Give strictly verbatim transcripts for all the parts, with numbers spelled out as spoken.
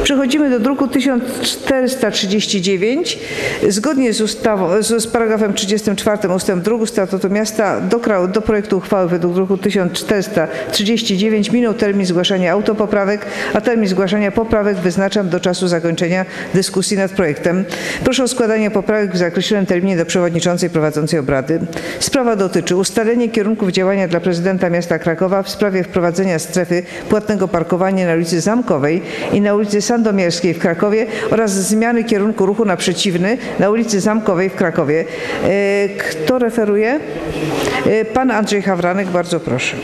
Przechodzimy do druku tysiąc czterysta trzydzieści dziewięć. Zgodnie z ustawą, z, z paragrafem trzydziestym czwartym ustęp drugi Statutu Miasta do, do projektu uchwały według druku tysiąc czterysta trzydzieści dziewięć minął termin zgłaszania autopoprawek, a termin zgłaszania poprawek wyznaczam do czasu zakończenia dyskusji nad projektem. Proszę o składanie poprawek w zakreślonym terminie do przewodniczącej prowadzącej obrady. Sprawa dotyczy ustalenia kierunków działania dla prezydenta miasta Krakowa w sprawie wprowadzenia strefy płatnego parkowania na ulicy Zamkowej i na ulicy Sandomierskiej w Krakowie oraz zmiany kierunku ruchu na przeciwny na ulicy Zamkowej w Krakowie. Kto referuje? Pan Andrzej Hawranek, bardzo proszę.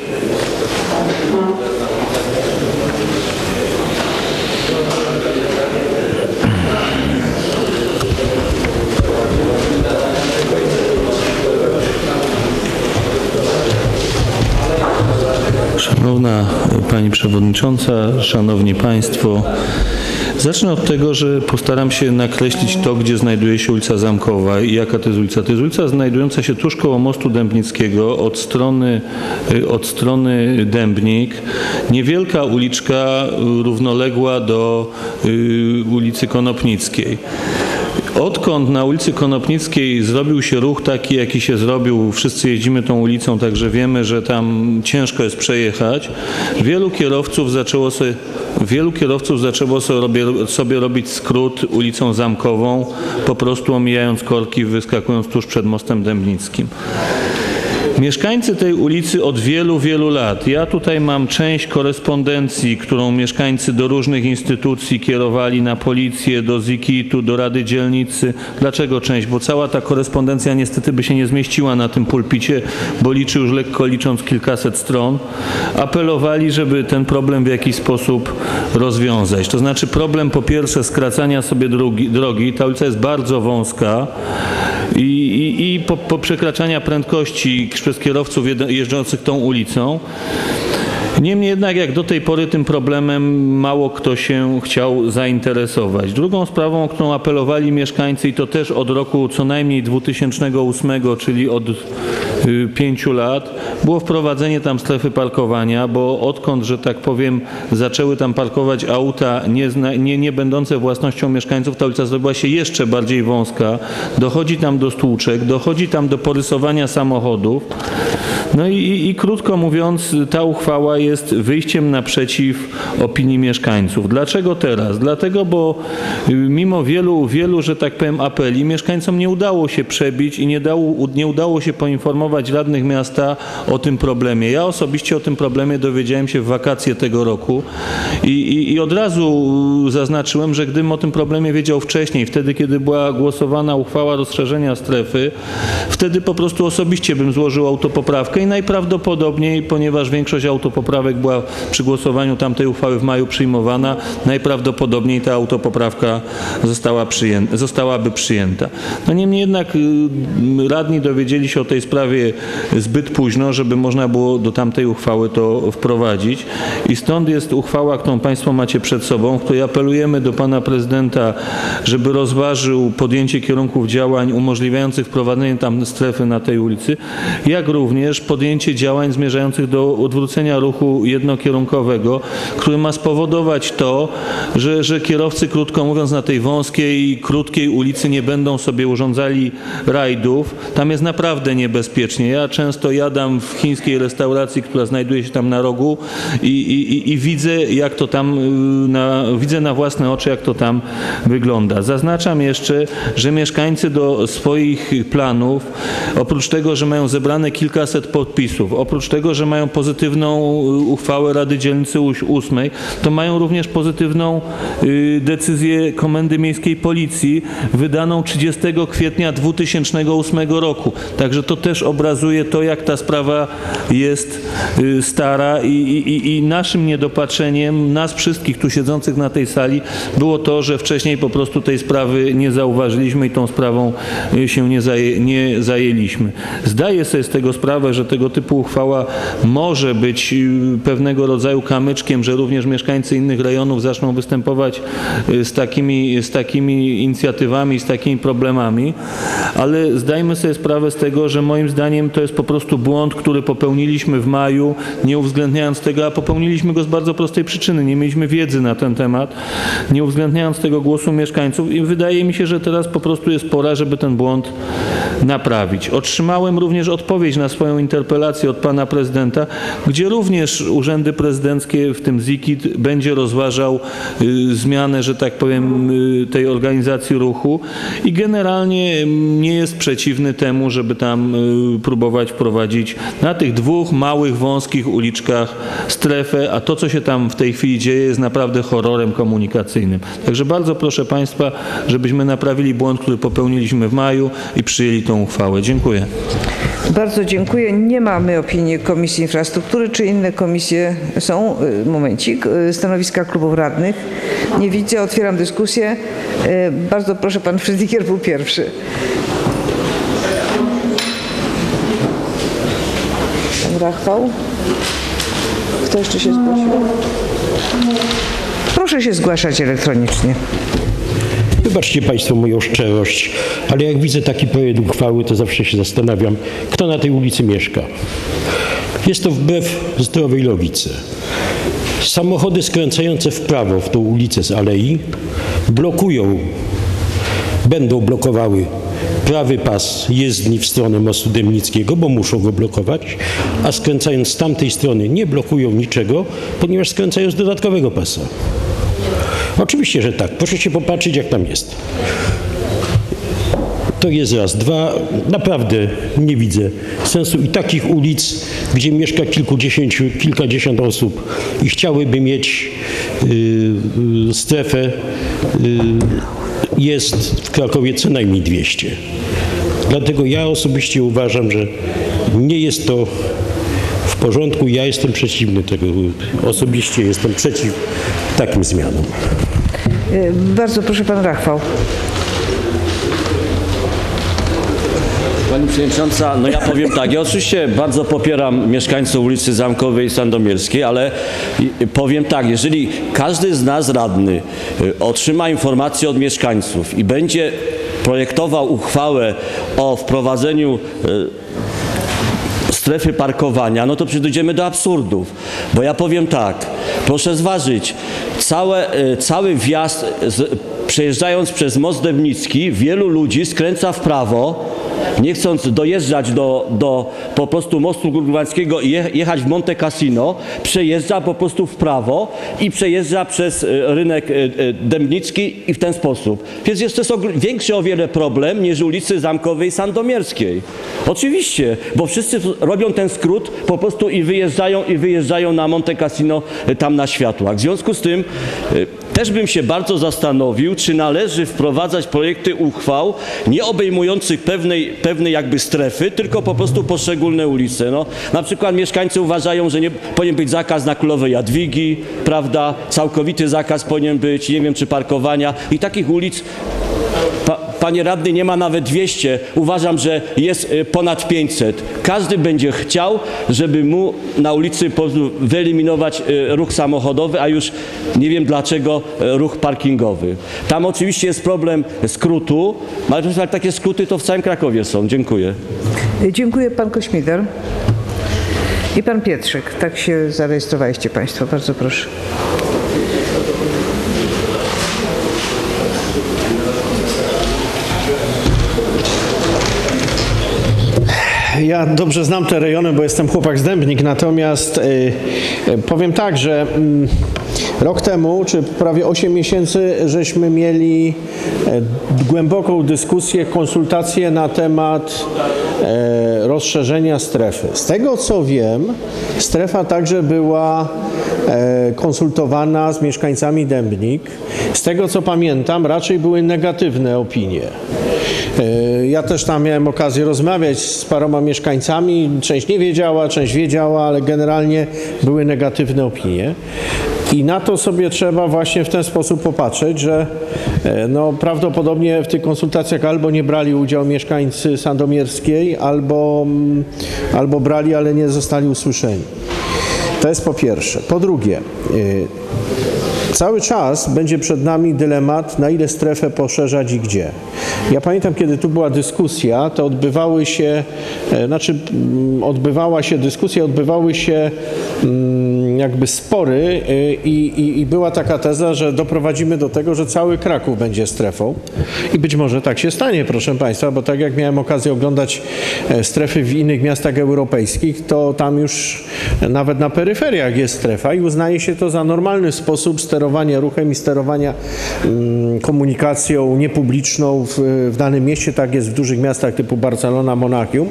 Szanowna Pani Przewodnicząca, Szanowni Państwo, zacznę od tego, że postaram się nakreślić to, gdzie znajduje się ulica Zamkowa i jaka to jest ulica. To jest ulica znajdująca się tuż koło mostu Dębnickiego od strony, od strony Dębnik. Niewielka uliczka równoległa do ulicy Konopnickiej. Odkąd na ulicy Konopnickiej zrobił się ruch taki, jaki się zrobił, wszyscy jeździmy tą ulicą, także wiemy, że tam ciężko jest przejechać, wielu kierowców zaczęło sobie, wielu kierowców zaczęło sobie, sobie robić skrót ulicą Zamkową, po prostu omijając korki, wyskakując tuż przed mostem Dębnickim. Mieszkańcy tej ulicy od wielu, wielu lat. Ja tutaj mam część korespondencji, którą mieszkańcy do różnych instytucji kierowali, na policję, do zikitu, do Rady Dzielnicy. Dlaczego część? Bo cała ta korespondencja niestety by się nie zmieściła na tym pulpicie, bo liczy już lekko licząc kilkaset stron. Apelowali, żeby ten problem w jakiś sposób rozwiązać. To znaczy problem po pierwsze skracania sobie drogi. drogi. Ta ulica jest bardzo wąska i, i, i po, po przekraczania prędkości przez kierowców jeżdżących tą ulicą. Niemniej jednak jak do tej pory tym problemem mało kto się chciał zainteresować. Drugą sprawą, o którą apelowali mieszkańcy i to też od roku co najmniej dwutysięcznego ósmego, czyli od y, pięciu lat, było wprowadzenie tam strefy parkowania, bo odkąd, że tak powiem, zaczęły tam parkować auta nie, nie, nie będące własnością mieszkańców, ta ulica zrobiła się jeszcze bardziej wąska, dochodzi tam do stłuczek, dochodzi tam do porysowania samochodów. No i, i, i krótko mówiąc, ta uchwała jest wyjściem naprzeciw opinii mieszkańców. Dlaczego teraz? Dlatego, bo mimo wielu, wielu, że tak powiem, apeli, mieszkańcom nie udało się przebić i nie, dało, nie udało się poinformować radnych miasta o tym problemie. Ja osobiście o tym problemie dowiedziałem się w wakacje tego roku i, i, i od razu zaznaczyłem, że gdybym o tym problemie wiedział wcześniej, wtedy kiedy była głosowana uchwała rozszerzenia strefy, wtedy po prostu osobiście bym złożył autopoprawkę i najprawdopodobniej, ponieważ większość autopoprawek była przy głosowaniu tamtej uchwały w maju przyjmowana, najprawdopodobniej ta autopoprawka została przyjęta, zostałaby przyjęta. No niemniej jednak radni dowiedzieli się o tej sprawie zbyt późno, żeby można było do tamtej uchwały to wprowadzić i stąd jest uchwała, którą Państwo macie przed sobą, w której apelujemy do Pana Prezydenta, żeby rozważył podjęcie kierunków działań umożliwiających wprowadzenie tam strefy na tej ulicy, jak również podjęcie działań zmierzających do odwrócenia ruchu jednokierunkowego, który ma spowodować to, że, że kierowcy, krótko mówiąc, na tej wąskiej, krótkiej ulicy nie będą sobie urządzali rajdów. Tam jest naprawdę niebezpiecznie. Ja często jadam w chińskiej restauracji, która znajduje się tam na rogu i, i, i widzę, jak to tam, na, widzę na własne oczy, jak to tam wygląda. Zaznaczam jeszcze, że mieszkańcy do swoich planów, oprócz tego, że mają zebrane kilkaset podpisów, oprócz tego, że mają pozytywną uchwałę Rady Dzielnicy ósmej, to mają również pozytywną y, decyzję Komendy Miejskiej Policji wydaną trzydziestego kwietnia dwutysięcznego ósmego roku. Także to też obrazuje to, jak ta sprawa jest y, stara i, i, i naszym niedopatrzeniem, nas wszystkich tu siedzących na tej sali, było to, że wcześniej po prostu tej sprawy nie zauważyliśmy i tą sprawą y, się nie, zaje, nie zajęliśmy. Zdaję sobie z tego sprawę, że tego typu uchwała może być pewnego rodzaju kamyczkiem, że również mieszkańcy innych rejonów zaczną występować z takimi, z takimi inicjatywami, z takimi problemami, ale zdajmy sobie sprawę z tego, że moim zdaniem to jest po prostu błąd, który popełniliśmy w maju, nie uwzględniając tego, a popełniliśmy go z bardzo prostej przyczyny. Nie mieliśmy wiedzy na ten temat, nie uwzględniając tego głosu mieszkańców i wydaje mi się, że teraz po prostu jest pora, żeby ten błąd naprawić. Otrzymałem również odpowiedź na swoją interpelację od pana prezydenta, gdzie również urzędy prezydenckie, w tym ZIKiT, będzie rozważał y, zmianę, że tak powiem, y, tej organizacji ruchu i generalnie nie jest przeciwny temu, żeby tam y, próbować wprowadzić na tych dwóch małych, wąskich uliczkach strefę, a to, co się tam w tej chwili dzieje, jest naprawdę horrorem komunikacyjnym. Także bardzo proszę państwa, żebyśmy naprawili błąd, który popełniliśmy w maju i przyjęli tą uchwałę. Dziękuję. Bardzo dziękuję. Nie mamy opinii Komisji Infrastruktury. Czy inne komisje są? Momencik. Stanowiska klubów radnych. Nie widzę. Otwieram dyskusję. Bardzo proszę, pan Frydlikier był pierwszy. Pan Rachwał. Kto jeszcze się zgłosił? Proszę się zgłaszać elektronicznie. Wybaczcie państwo moją szczerość, ale jak widzę taki projekt uchwały, to zawsze się zastanawiam, kto na tej ulicy mieszka. Jest to wbrew zdrowej logice. Samochody skręcające w prawo w tą ulicę z alei blokują, będą blokowały prawy pas jezdni w stronę mostu Dębnickiego, bo muszą go blokować, a skręcając z tamtej strony nie blokują niczego, ponieważ skręcają z dodatkowego pasa. Oczywiście, że tak. Proszę się popatrzeć, jak tam jest. To jest raz. Dwa, naprawdę nie widzę sensu i takich ulic, gdzie mieszka kilkudziesięciu, kilkadziesiąt osób i chciałyby mieć y, strefę, y, jest w Krakowie co najmniej dwieście. Dlatego ja osobiście uważam, że nie jest to w porządku. Ja jestem przeciwny tego. Osobiście jestem przeciw takim zmianom. Bardzo proszę, pan Rachwał. Pani Przewodnicząca, no ja powiem tak, ja oczywiście bardzo popieram mieszkańców ulicy Zamkowej i Sandomierskiej, ale powiem tak, jeżeli każdy z nas radny otrzyma informację od mieszkańców i będzie projektował uchwałę o wprowadzeniu strefy parkowania, no to przecież dojdziemy do absurdów. Bo ja powiem tak, proszę zważyć, całe, cały wjazd, z, przejeżdżając przez most Dębnicki, wielu ludzi skręca w prawo, nie chcąc dojeżdżać do, do po prostu mostu Górnowańskiego i je, jechać w Monte Cassino, przejeżdża po prostu w prawo i przejeżdża przez rynek Dębnicki i w ten sposób. Więc jest to większy o wiele problem niż ulicy Zamkowej i Sandomierskiej. Oczywiście, bo wszyscy robią ten skrót po prostu i wyjeżdżają i wyjeżdżają na Monte Cassino tam na światłach. W związku z tym też bym się bardzo zastanowił, czy należy wprowadzać projekty uchwał nie obejmujących pewnej, pewnej jakby strefy, tylko po prostu poszczególne ulice. No, na przykład mieszkańcy uważają, że nie powinien być zakaz na Królowej Jadwigi, prawda? Całkowity zakaz powinien być, nie wiem, czy parkowania i takich ulic, pa, panie radny, nie ma nawet dwieście. Uważam, że jest ponad pięćset. Każdy będzie chciał, żeby mu na ulicy wyeliminować ruch samochodowy, a już nie wiem dlaczego ruch parkingowy. Tam oczywiście jest problem skrótu, ale takie skróty to w całym Krakowie są. Dziękuję. Dziękuję, pan Kośmider. I pan Pietrzyk. Tak się zarejestrowaliście państwo. Bardzo proszę. Ja dobrze znam te rejony, bo jestem chłopak z Dębnik, natomiast y, powiem tak, że y, rok temu, czy prawie osiem miesięcy, żeśmy mieli y, głęboką dyskusję, konsultacje na temat y, rozszerzenia strefy. Z tego co wiem, strefa także była y, konsultowana z mieszkańcami Dębnik. Z tego co pamiętam, raczej były negatywne opinie. Ja też tam miałem okazję rozmawiać z paroma mieszkańcami. Część nie wiedziała, część wiedziała, ale generalnie były negatywne opinie. I na to sobie trzeba właśnie w ten sposób popatrzeć, że e, no, prawdopodobnie w tych konsultacjach albo nie brali udziału mieszkańcy Sandomierskiej, albo, mm, albo brali, ale nie zostali usłyszeni. To jest po pierwsze. Po drugie, e, cały czas będzie przed nami dylemat, na ile strefę poszerzać i gdzie. Ja pamiętam, kiedy tu była dyskusja, to odbywały się, e, znaczy mm, odbywała się dyskusja, odbywały się mm, jakby spory e, i, i, i była taka teza, że doprowadzimy do tego, że cały Kraków będzie strefą i być może tak się stanie, proszę Państwa, bo tak jak miałem okazję oglądać e, strefy w innych miastach europejskich, to tam już nawet na peryferiach jest strefa i uznaje się to za normalny sposób sterowania ruchem i sterowania mm, komunikacją niepubliczną w, w danym mieście, tak jest w dużych miastach typu Barcelona, Monachium.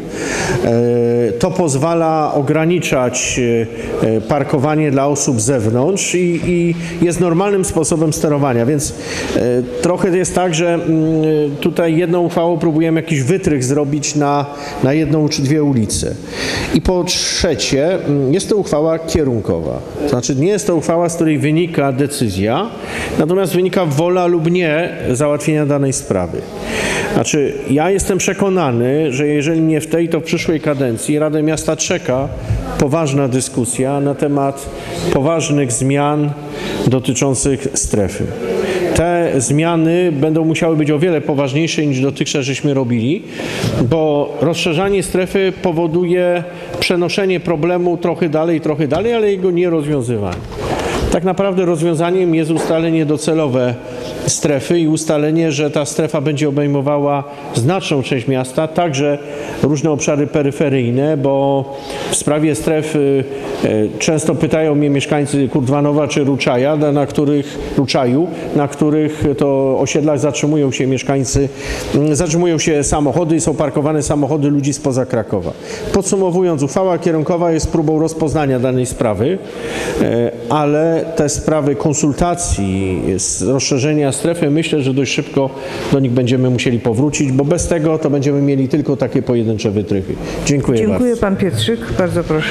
E, to pozwala ograniczać e, parkowanie dla osób z zewnątrz i, i jest normalnym sposobem sterowania, więc e, trochę jest tak, że m, tutaj jedną uchwałą próbujemy jakiś wytrych zrobić na, na jedną czy dwie ulice. I po trzecie, m, jest to uchwała kierunkowa. To znaczy nie jest to uchwała, z której wynika decyzja, natomiast wynika wola lub nie załatwienia danej sprawy. Znaczy, ja jestem przekonany, że jeżeli nie w tej, to w przyszłej kadencji Radę Miasta czeka poważna dyskusja na temat poważnych zmian dotyczących strefy. Te zmiany będą musiały być o wiele poważniejsze niż dotychczas żeśmy robili, bo rozszerzanie strefy powoduje przenoszenie problemu trochę dalej, trochę dalej, ale jego nie rozwiązywanie. Tak naprawdę rozwiązaniem jest ustalenie docelowe strefy i ustalenie, że ta strefa będzie obejmowała znaczną część miasta, także różne obszary peryferyjne, bo w sprawie stref y, y, często pytają mnie mieszkańcy Kurdwanowa czy Ruczaja, na których, Ruczaju, na których to osiedlach zatrzymują się mieszkańcy, y, zatrzymują się samochody i są parkowane samochody ludzi spoza Krakowa. Podsumowując, uchwała kierunkowa jest próbą rozpoznania danej sprawy, y, ale te sprawy konsultacji, z rozszerzenia strefy, myślę, że dość szybko do nich będziemy musieli powrócić, bo bez tego to będziemy mieli tylko takie pojedyncze wytrychy. Dziękuję, Dziękuję bardzo. Pan Pietrzyk, bardzo proszę.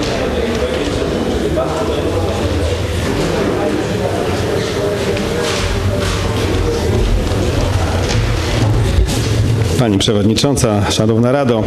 Pani Przewodnicząca, Szanowna Rado,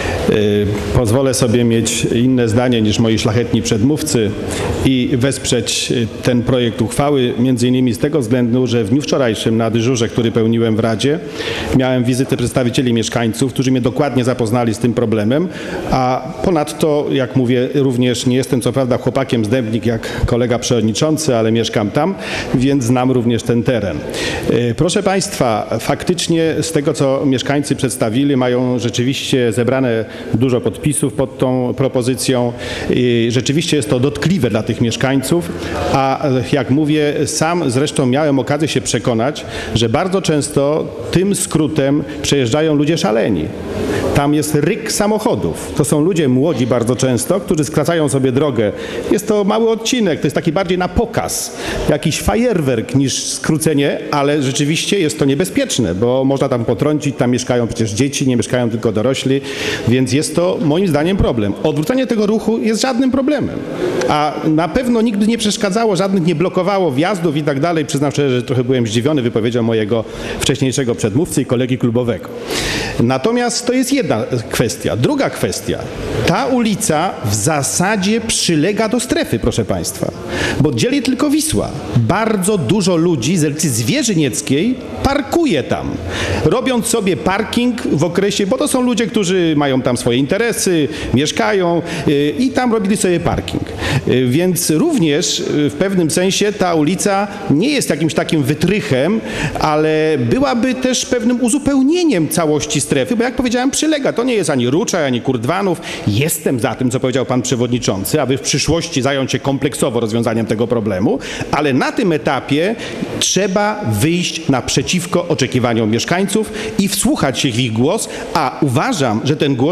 yy, pozwolę sobie mieć inne zdanie niż moi szlachetni przedmówcy i wesprzeć ten projekt uchwały, między innymi z tego względu, że w dniu wczorajszym na dyżurze, który pełniłem w Radzie, miałem wizytę przedstawicieli mieszkańców, którzy mnie dokładnie zapoznali z tym problemem, a ponadto, jak mówię, również nie jestem co prawda chłopakiem z Dębnik jak kolega przewodniczący, ale mieszkam tam, więc znam również ten teren. Yy, proszę Państwa, faktycznie z tego, co mieszkańcy przedstawili, mają rzeczywiście zebrane dużo podpisów pod tą propozycją. I rzeczywiście jest to dotkliwe dla tych mieszkańców, a jak mówię, sam zresztą miałem okazję się przekonać, że bardzo często tym skrótem przejeżdżają ludzie szaleni. Tam jest ryk samochodów. To są ludzie młodzi bardzo często, którzy skracają sobie drogę. Jest to mały odcinek, to jest taki bardziej na pokaz, jakiś fajerwerk niż skrócenie, ale rzeczywiście jest to niebezpieczne, bo można tam potrącić, tam mieszkają przecież dzieci, nie mieszkają tylko dorośli, więc jest to moim zdaniem problem. Odwrócenie tego ruchu jest żadnym problemem, a na pewno nigdy nie przeszkadzało, żadnych nie blokowało wjazdów i tak dalej. Przyznam szczerze, że trochę byłem zdziwiony wypowiedzią mojego wcześniejszego przedmówcy i kolegi klubowego. Natomiast to jest jedna kwestia. Druga kwestia. Ta ulica w zasadzie przylega do strefy, proszę Państwa, bo dzieli tylko Wisła. Bardzo dużo ludzi z ulicy Zwierzynieckiej parkuje tam, robiąc sobie parking w okresie, bo to są ludzie, którzy mają tam swoje interesy, mieszkają yy, i tam robili sobie parking. Yy, więc również yy, w pewnym sensie ta ulica nie jest jakimś takim wytrychem, ale byłaby też pewnym uzupełnieniem całości strefy, bo jak powiedziałem, przylega. To nie jest ani Ruczaj, ani Kurdwanów. Jestem za tym, co powiedział Pan Przewodniczący, aby w przyszłości zająć się kompleksowo rozwiązaniem tego problemu, ale na tym etapie trzeba wyjść naprzeciwko oczekiwaniom mieszkańców i wsłuchać się w ich głos, a uważam, że ten głos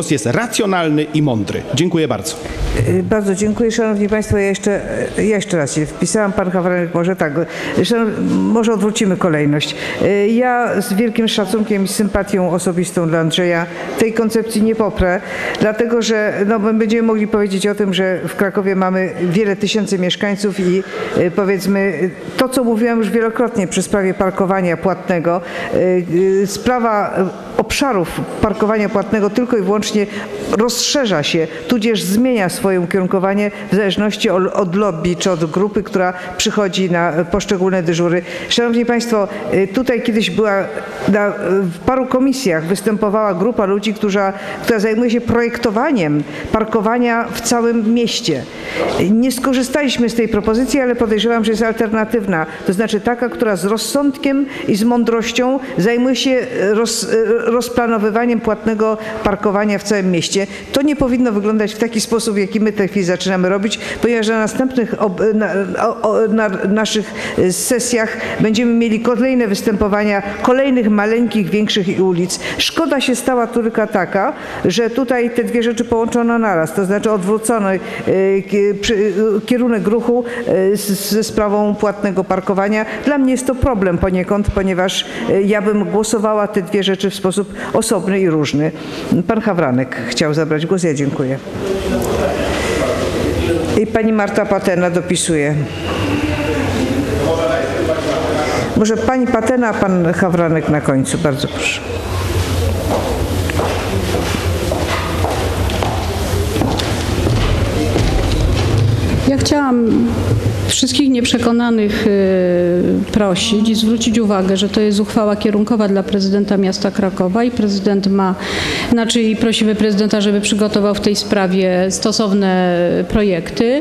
głos jest racjonalny i mądry. Dziękuję bardzo. Bardzo dziękuję. Szanowni Państwo, ja jeszcze, ja jeszcze raz się wpisałam. Pan Hawranek, może tak, szanow, może odwrócimy kolejność. Ja z wielkim szacunkiem i sympatią osobistą dla Andrzeja tej koncepcji nie poprę, dlatego że no, będziemy mogli powiedzieć o tym, że w Krakowie mamy wiele tysięcy mieszkańców i powiedzmy to, co mówiłam już wielokrotnie przy sprawie parkowania płatnego, sprawa obszarów parkowania płatnego tylko i wyłącznie rozszerza się, tudzież zmienia swoje ukierunkowanie w zależności od, od lobby czy od grupy, która przychodzi na poszczególne dyżury. Szanowni Państwo, tutaj kiedyś była na, w paru komisjach występowała grupa ludzi, która, która zajmuje się projektowaniem parkowania w całym mieście. Nie skorzystaliśmy z tej propozycji, ale podejrzewam, że jest alternatywna, to znaczy taka, która z rozsądkiem i z mądrością zajmuje się roz, rozplanowywaniem płatnego parkowania w całym mieście. To nie powinno wyglądać w taki sposób, jaki my w tej chwili zaczynamy robić, ponieważ na następnych ob, na, o, na naszych sesjach będziemy mieli kolejne występowania kolejnych maleńkich, większych ulic. Szkoda się stała tylko taka, że tutaj te dwie rzeczy połączono naraz, to znaczy odwrócono kierunek ruchu ze sprawą płatnego parkowania. Dla mnie jest to problem poniekąd, ponieważ ja bym głosowała te dwie rzeczy w sposób osobny i różny. Pan Hawranek chciał zabrać głos. Ja dziękuję. I pani Marta Patena dopisuje. Może pani Patena, a pan Hawranek na końcu. Bardzo proszę. Ja chciałam wszystkich nieprzekonanych prosić i zwrócić uwagę, że to jest uchwała kierunkowa dla prezydenta miasta Krakowa i prezydent ma, znaczy i prosimy prezydenta, żeby przygotował w tej sprawie stosowne projekty.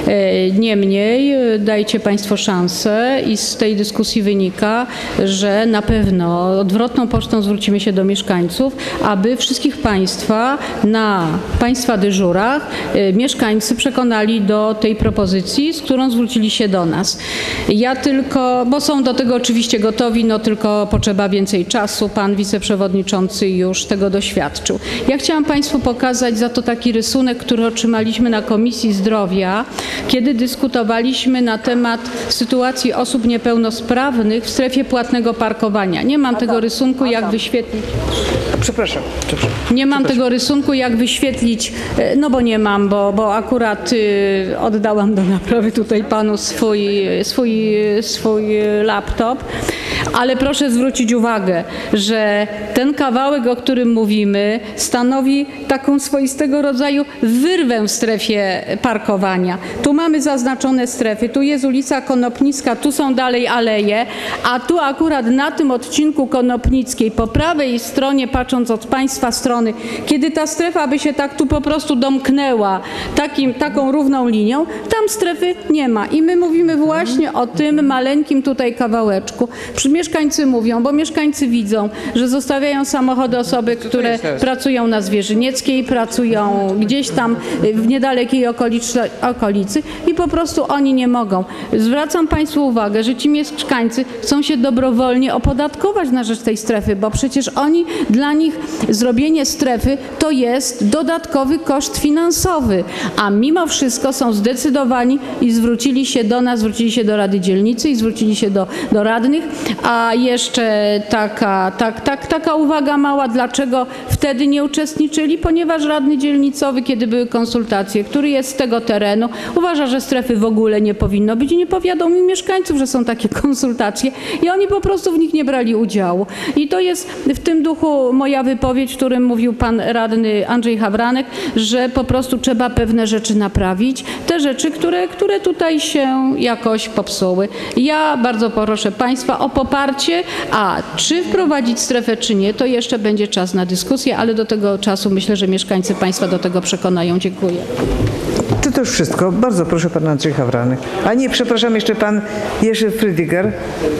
Niemniej dajcie Państwo szansę i z tej dyskusji wynika, że na pewno odwrotną pocztą zwrócimy się do mieszkańców, aby wszystkich Państwa na Państwa dyżurach mieszkańcy przekonali do tej propozycji, z którą zwrócili się do nas. Ja tylko, bo są do tego oczywiście gotowi, no tylko potrzeba więcej czasu. Pan wiceprzewodniczący już tego doświadczył. Ja chciałam Państwu pokazać za to taki rysunek, który otrzymaliśmy na Komisji Zdrowia, kiedy dyskutowaliśmy na temat sytuacji osób niepełnosprawnych w strefie płatnego parkowania. Nie mam tego rysunku, jak wyświetlić. Przepraszam. przepraszam. Nie mam tego rysunku, jak wyświetlić, no bo nie mam, bo, bo akurat y, oddałam do naprawy tutaj panu swój, swój, swój laptop, ale proszę zwrócić uwagę, że ten kawałek, o którym mówimy, stanowi taką swoistego rodzaju wyrwę w strefie parkowania. Tu mamy zaznaczone strefy, tu jest ulica Konopnicka, tu są dalej aleje, a tu akurat na tym odcinku Konopnickiej, po prawej stronie, patrząc od Państwa strony, kiedy ta strefa by się tak tu po prostu domknęła takim, taką równą linią, tam strefy nie ma. I my mówimy właśnie o tym maleńkim tutaj kawałeczku. Mieszkańcy mówią, bo mieszkańcy widzą, że zostawiają samochody osoby, które pracują na Zwierzynieckiej, pracują gdzieś tam w niedalekiej okolicy, okolicy i po prostu oni nie mogą. Zwracam Państwu uwagę, że ci mieszkańcy chcą się dobrowolnie opodatkować na rzecz tej strefy, bo przecież oni, dla nich zrobienie strefy to jest dodatkowy koszt finansowy, a mimo wszystko są zdecydowani i zwrócili się do nas, zwrócili się do Rady Dzielnicy i zwrócili się do, do radnych, a jeszcze taka, tak, tak, taka uwaga mała, dlaczego wtedy nie uczestniczyli, ponieważ radny dzielnicowy, kiedy były konsultacje, który jest z tego terenu, uważa, że strefy w ogóle nie powinno być i nie powiadomił mieszkańców, że są takie konsultacje i oni po prostu w nich nie brali udziału. I to jest w tym duchu moja wypowiedź, w którym mówił pan radny Andrzej Hawranek, że po prostu trzeba pewne rzeczy naprawić, te rzeczy, które, które tutaj się jakoś popsuły. Ja bardzo proszę Państwa o poparcie, a czy wprowadzić strefę, czy nie, to jeszcze będzie czas na dyskusję, ale do tego czasu myślę, że mieszkańcy Państwa do tego przekonają. Dziękuję. Czy to już wszystko? Bardzo proszę, pan Andrzej Hawranek. A nie, przepraszam, jeszcze pan Jerzy Frydiger.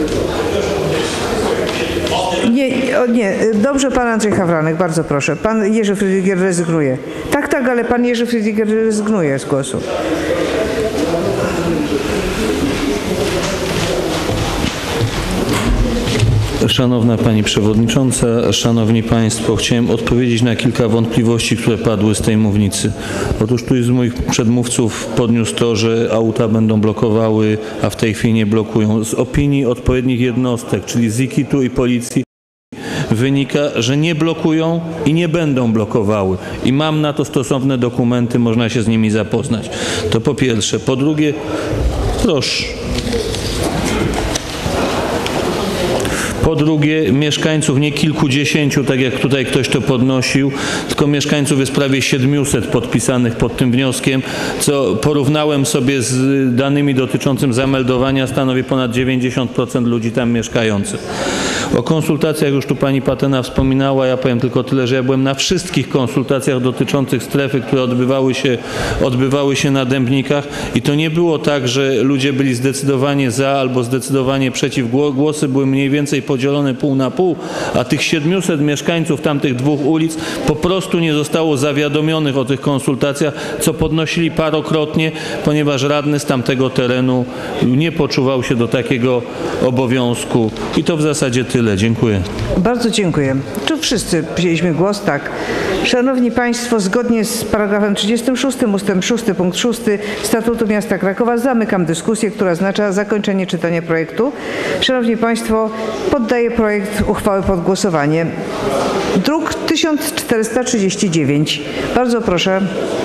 Nie, o, nie, dobrze, pan Andrzej Hawranek, bardzo proszę. Pan Jerzy Frydiger rezygnuje. Tak, tak, ale pan Jerzy Frydiger rezygnuje z głosu. Szanowna Pani Przewodnicząca, Szanowni Państwo, chciałem odpowiedzieć na kilka wątpliwości, które padły z tej mównicy. Otóż któryś z moich przedmówców podniósł to, że auta będą blokowały, a w tej chwili nie blokują. Z opinii odpowiednich jednostek, czyli z ikitu i policji, wynika, że nie blokują i nie będą blokowały. I mam na to stosowne dokumenty, można się z nimi zapoznać. To po pierwsze. Po drugie, proszę. Po drugie, mieszkańców nie kilkudziesięciu, tak jak tutaj ktoś to podnosił, tylko mieszkańców jest prawie siedmiuset podpisanych pod tym wnioskiem, co porównałem sobie z danymi dotyczącymi zameldowania, stanowi ponad dziewięćdziesiąt procent ludzi tam mieszkających. O konsultacjach już tu pani Patyna wspominała, ja powiem tylko tyle, że ja byłem na wszystkich konsultacjach dotyczących strefy, które odbywały się, odbywały się na Dębnikach i to nie było tak, że ludzie byli zdecydowanie za albo zdecydowanie przeciw. Głosy były mniej więcej podzielone pół na pół, a tych siedmiuset mieszkańców tamtych dwóch ulic po prostu nie zostało zawiadomionych o tych konsultacjach, co podnosili parokrotnie, ponieważ radny z tamtego terenu nie poczuwał się do takiego obowiązku. I to w zasadzie tyle. Dziękuję. Bardzo dziękuję. Tu wszyscy wzięliśmy głos, tak. Szanowni Państwo, zgodnie z paragrafem trzydziestym szóstym ustęp szósty punkt szósty Statutu Miasta Krakowa zamykam dyskusję, która oznacza zakończenie czytania projektu. Szanowni Państwo, poddaję projekt uchwały pod głosowanie. Druk tysiąc czterysta trzydzieści dziewięć. Bardzo proszę.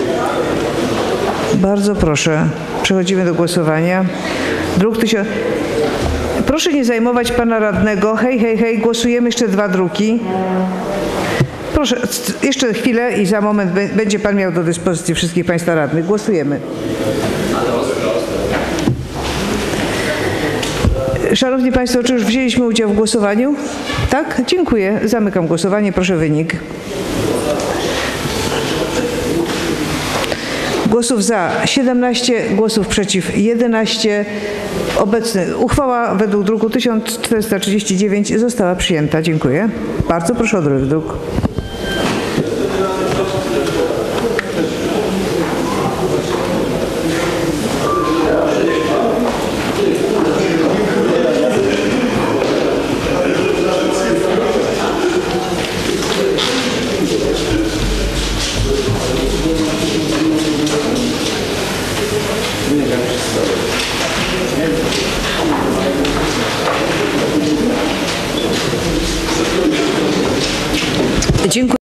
Bardzo proszę. Przechodzimy do głosowania. Druk tysiąc... Proszę nie zajmować pana radnego. Hej, hej, hej, głosujemy jeszcze dwa druki. Proszę, jeszcze chwilę i za moment będzie pan miał do dyspozycji wszystkich państwa radnych. Głosujemy. Szanowni Państwo, czy już wzięliśmy udział w głosowaniu? Tak? Dziękuję. Zamykam głosowanie. Proszę wynik. Głosów za siedemnaście, głosów przeciw jedenaście. Obecny uchwała według druku tysiąc czterysta trzydzieści dziewięć została przyjęta. Dziękuję. Bardzo proszę o drugi druk. Dziękuję.